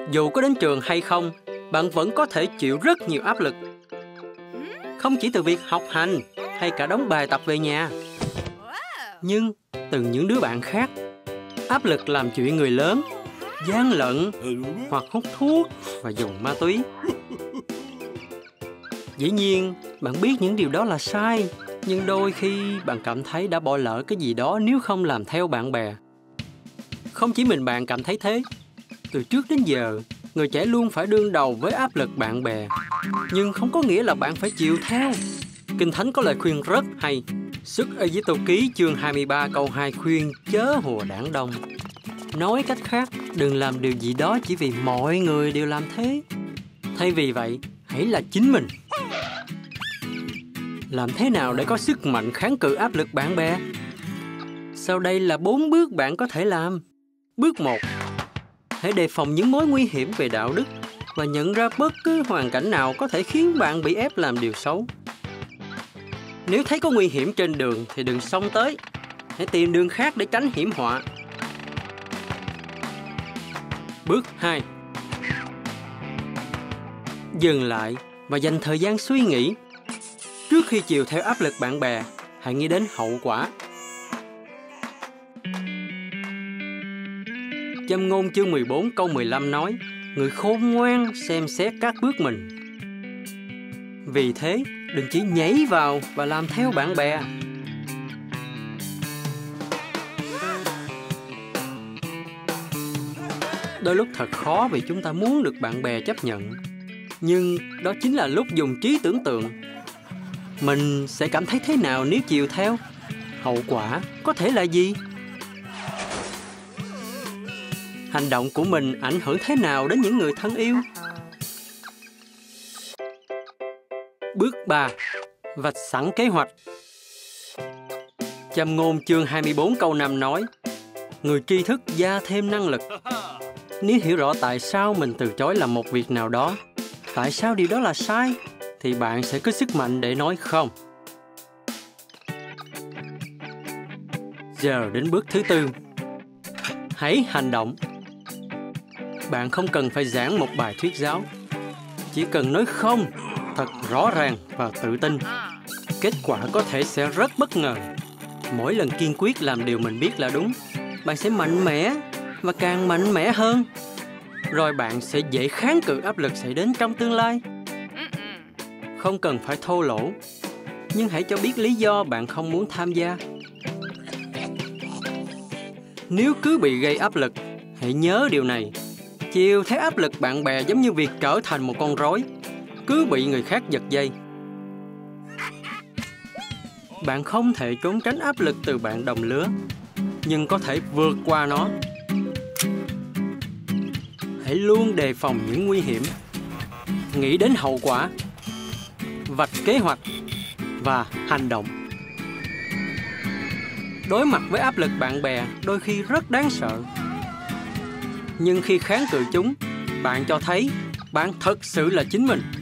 Dù có đến trường hay không, bạn vẫn có thể chịu rất nhiều áp lực. Không chỉ từ việc học hành hay cả đóng bài tập về nhà. Nhưng từ những đứa bạn khác, áp lực làm chuyện người lớn, gian lận hoặc hút thuốc và dùng ma túy. Dĩ nhiên, bạn biết những điều đó là sai, nhưng đôi khi bạn cảm thấy đã bỏ lỡ cái gì đó nếu không làm theo bạn bè. Không chỉ mình bạn cảm thấy thế. Từ trước đến giờ, người trẻ luôn phải đương đầu với áp lực bạn bè. Nhưng không có nghĩa là bạn phải chịu theo. Kinh Thánh có lời khuyên rất hay. Xuất Ê-díp-tô ký chương 23 câu 2 khuyên chớ hùa đảng đông. Nói cách khác, đừng làm điều gì đó chỉ vì mọi người đều làm thế. Thay vì vậy, hãy là chính mình. Làm thế nào để có sức mạnh kháng cự áp lực bạn bè? Sau đây là 4 bước bạn có thể làm. Bước 1. Hãy đề phòng những mối nguy hiểm về đạo đức và nhận ra bất cứ hoàn cảnh nào có thể khiến bạn bị ép làm điều xấu. Nếu thấy có nguy hiểm trên đường thì đừng xông tới. Hãy tìm đường khác để tránh hiểm họa. Bước 2. Dừng lại và dành thời gian suy nghĩ. Trước khi chiều theo áp lực bạn bè, hãy nghĩ đến hậu quả. Châm ngôn chương 14 câu 15 nói, người khôn ngoan xem xét các bước mình. Vì thế, đừng chỉ nhảy vào và làm theo bạn bè. Đôi lúc thật khó vì chúng ta muốn được bạn bè chấp nhận. Nhưng đó chính là lúc dùng trí tưởng tượng. Mình sẽ cảm thấy thế nào nếu chiều theo? Hậu quả có thể là gì? Hành động của mình ảnh hưởng thế nào đến những người thân yêu? Bước 3. Vạch sẵn kế hoạch. Châm ngôn chương 24 câu 5 nói, người tri thức gia thêm năng lực. Nếu hiểu rõ tại sao mình từ chối làm một việc nào đó, tại sao điều đó là sai, thì bạn sẽ có sức mạnh để nói không. Giờ đến bước thứ 4. Hãy hành động. Bạn không cần phải giảng một bài thuyết giáo. Chỉ cần nói không thật rõ ràng và tự tin. Kết quả có thể sẽ rất bất ngờ. Mỗi lần kiên quyết làm điều mình biết là đúng, bạn sẽ mạnh mẽ và càng mạnh mẽ hơn. Rồi bạn sẽ dễ kháng cự áp lực xảy đến trong tương lai. Không cần phải thô lỗ, nhưng hãy cho biết lý do bạn không muốn tham gia. Nếu cứ bị gây áp lực, hãy nhớ điều này. Chiều theo áp lực bạn bè giống như việc trở thành một con rối, cứ bị người khác giật dây. Bạn không thể trốn tránh áp lực từ bạn đồng lứa, nhưng có thể vượt qua nó. Hãy luôn đề phòng những nguy hiểm, nghĩ đến hậu quả, vạch kế hoạch và hành động. Đối mặt với áp lực bạn bè đôi khi rất đáng sợ. Nhưng khi kháng cự chúng, bạn cho thấy bạn thật sự là chính mình.